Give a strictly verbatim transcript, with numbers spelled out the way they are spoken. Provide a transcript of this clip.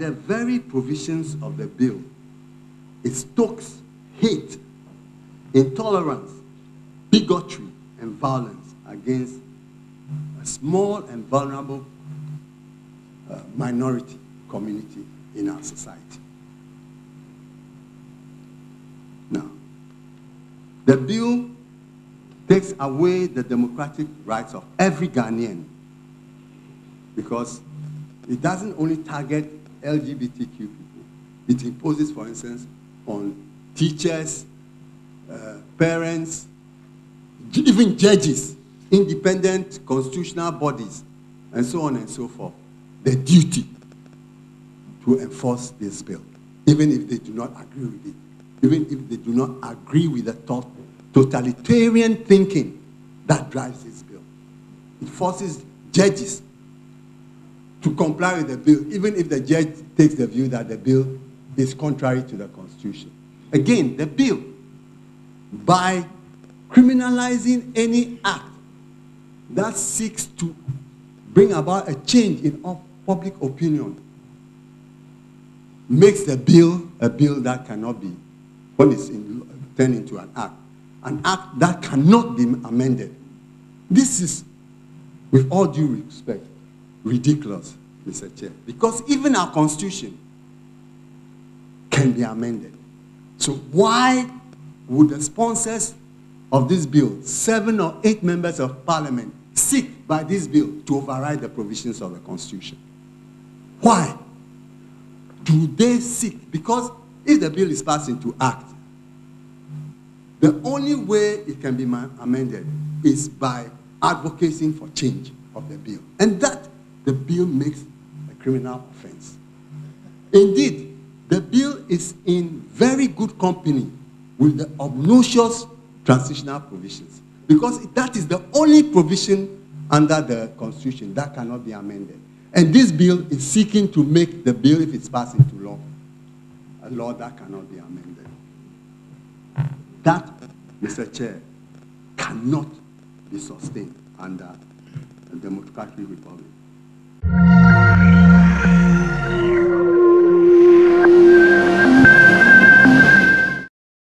the very provisions of the bill, it stokes hate, intolerance, bigotry, and violence against a small and vulnerable uh, minority community in our society. Now, the bill takes away the democratic rights of every Ghanaian because it doesn't only target L G B T Q people. It imposes, for instance, on teachers, uh, parents, even judges, independent constitutional bodies, and so on and so forth, the duty to enforce this bill, even if they do not agree with it, even if they do not agree with the thought, totalitarian thinking that drives this bill. It forces judges to comply with the bill, even if the judge takes the view that the bill is contrary to the Constitution. Again, the bill, by criminalizing any act that seeks to bring about a change in public opinion, makes the bill a bill that cannot be, when it's in, turned into an act, an act that cannot be amended. This is, with all due respect, ridiculous, Mister Chair, because even our Constitution can be amended. So why would the sponsors of this bill, seven or eight members of Parliament, seek by this bill to override the provisions of the Constitution? Why do they seek? Because if the bill is passed into act, the only way it can be amended is by advocating for change of the bill. And that the bill makes a criminal offense. Indeed, the bill is in very good company with the obnoxious transitional provisions, because that is the only provision under the Constitution that cannot be amended. And this bill is seeking to make the bill, if it's passed into law, a law that cannot be amended. That, Mister Chair, cannot be sustained under a democratic republic.